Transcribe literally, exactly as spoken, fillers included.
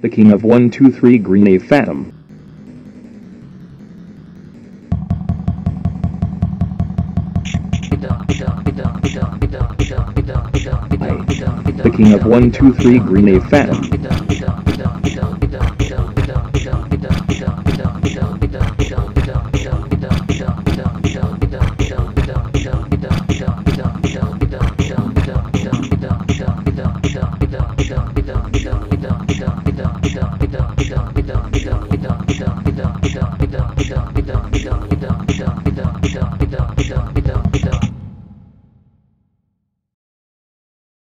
The king of one two three Greeny Phatom. The king of one two three Greeny Phatom. Da da da da da da da da da da da da da da